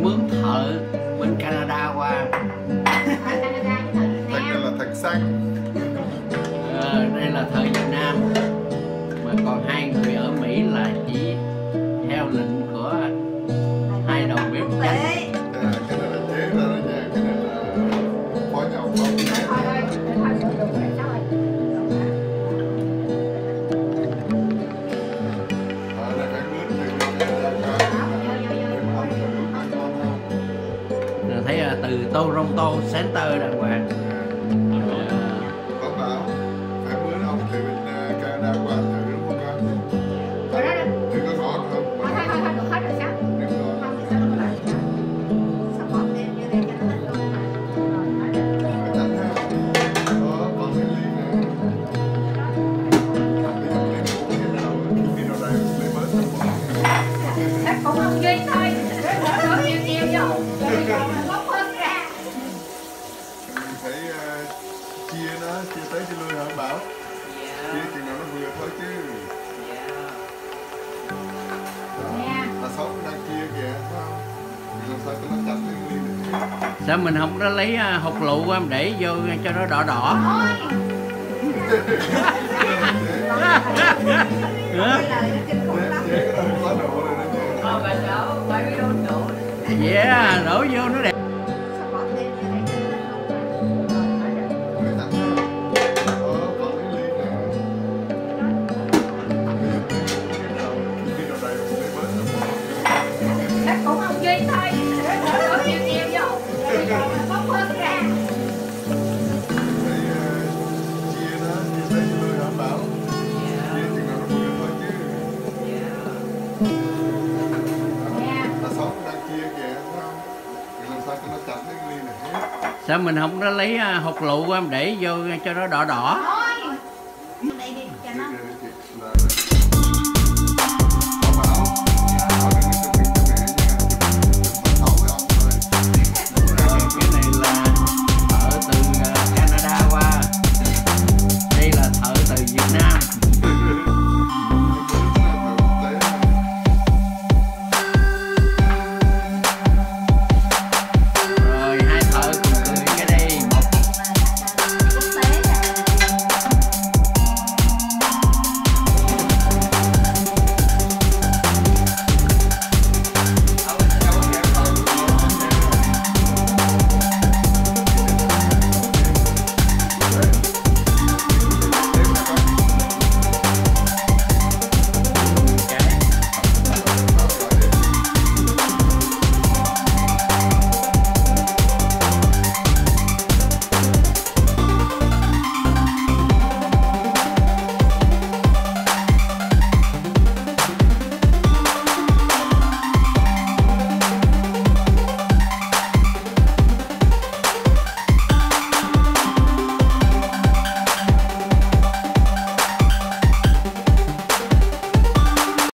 mướn thợ bên Canada qua. Thật ra là thật xanh. Đây là thợ Việt Nam, mà còn hai người ở Mỹ là chỉ theo lệnh của hai đầu bếp chánh. Cái này là chế ra đó nha, cái này là phó nhậu không. Thấy từ Toronto Center đàng hoàng. Có bảo phải mướn ông từ bên Canada qua thử đúng không con? Thử có ngon không? Được rồi. Phải tránh ha. Đó, còn cái ly này. Ly cũ như thế nào? Khi nào đây lấy bớt không? Cũng không duy thôi, đổ nhiều vô, rồi còn bốc hết ra. Phải chia nó, chia tới chia lui hả Bảo? Chia chừng nào nó vừa thôi chứ. Ta sót đang chia kìa, phải không? Làm sao cho nó chặt cái ly này? Sao mình không có lấy hột lựu để vô cho nó đỏ đỏ? Yeah, đổ vô nó đẹp. Cũng không duy thôi, đổ nhiều vô, rồi còn bốc hết ra. Phải chia nó, chia tới chia lui hả Bảo? Chia chừng nào nó vừa thôi chứ. Ta sót đang chia kìa, phải không? Làm sao cho nó chặt cái ly này? Sao mình không có lấy hột lựu để vô cho nó đỏ đỏ?